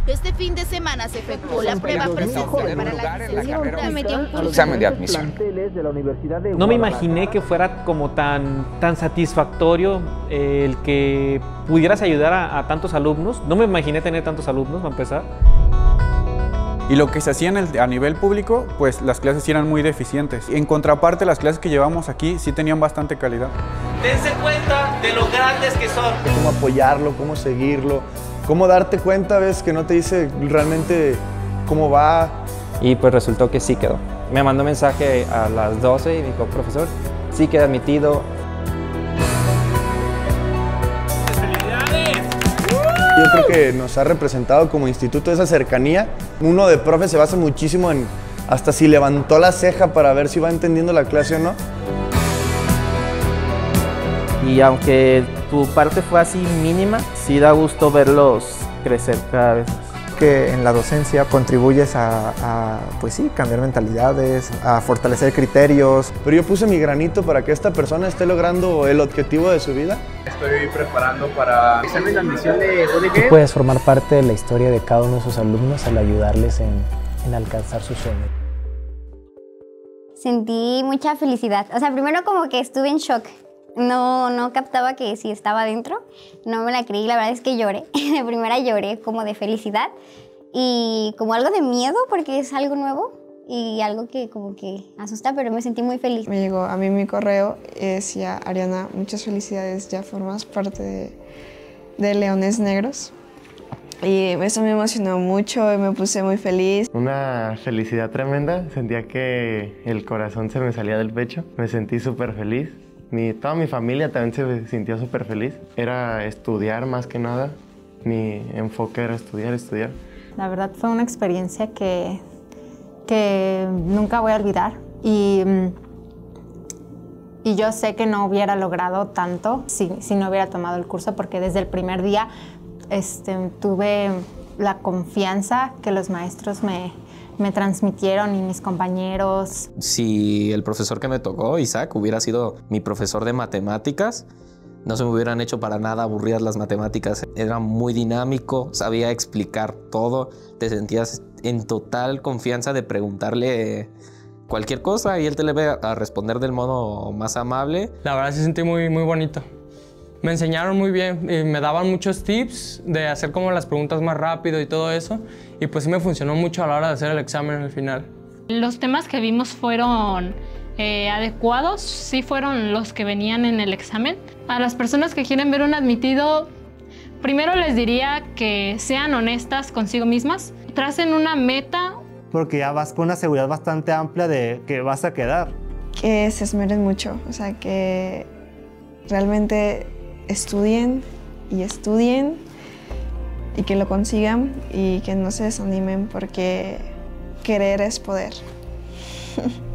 Este fin de semana se efectuó la prueba presencial para la licenciatura. Examen de admisión. No me imaginé que fuera como tan satisfactorio el que pudieras ayudar a tantos alumnos. No me imaginé tener tantos alumnos, para empezar. Y lo que se hacía a nivel público, pues las clases sí eran muy deficientes. En contraparte, las clases que llevamos aquí sí tenían bastante calidad. Dense cuenta de lo grandes que son. Cómo apoyarlo, cómo seguirlo, cómo darte cuenta, ves, que no te dice realmente cómo va. Y pues resultó que sí quedó. Me mandó mensaje a las 12 y me dijo, profesor, sí queda admitido. Yo creo que nos ha representado como instituto esa cercanía. Uno de profe se basa muchísimo en hasta si levantó la ceja para ver si va entendiendo la clase o no. Y aunque tu parte fue así mínima, sí da gusto verlos crecer cada vez más. Que en la docencia contribuyes a pues sí, cambiar mentalidades, a fortalecer criterios. Pero yo puse mi granito para que esta persona esté logrando el objetivo de su vida. Estoy preparando para el examen de admisión de UDG. Tú puedes formar parte de la historia de cada uno de sus alumnos al ayudarles en alcanzar sus sueños. Sentí mucha felicidad. O sea, primero como que estuve en shock. No captaba que si estaba adentro, no me la creí, la verdad es que lloré. De primera lloré como de felicidad y como algo de miedo porque es algo nuevo y algo que como que asusta, pero me sentí muy feliz. Me llegó a mí mi correo y decía, Ariana, muchas felicidades, ya formas parte de Leones Negros. Y eso me emocionó mucho y me puse muy feliz. Una felicidad tremenda, sentía que el corazón se me salía del pecho, me sentí súper feliz. Toda mi familia también se sintió súper feliz. Era estudiar más que nada. Mi enfoque era estudiar. La verdad fue una experiencia que nunca voy a olvidar. Y yo sé que no hubiera logrado tanto si no hubiera tomado el curso, porque desde el primer día tuve la confianza que los maestros me transmitieron y mis compañeros. Si el profesor que me tocó, Isaac, hubiera sido mi profesor de matemáticas, no se me hubieran hecho para nada aburridas las matemáticas. Era muy dinámico, sabía explicar todo, te sentías en total confianza de preguntarle cualquier cosa y él te le iba a responder del modo más amable. La verdad se sentí muy bonito. Me enseñaron muy bien y me daban muchos tips de hacer como las preguntas más rápido y todo eso. Y pues sí me funcionó mucho a la hora de hacer el examen al final. Los temas que vimos fueron adecuados, sí fueron los que venían en el examen. A las personas que quieren ver un admitido, primero les diría que sean honestas consigo mismas, tracen una meta. Porque ya vas con una seguridad bastante amplia de que vas a quedar. Que se esmeren mucho, o sea, que realmente estudien y que lo consigan y que no se desanimen porque querer es poder.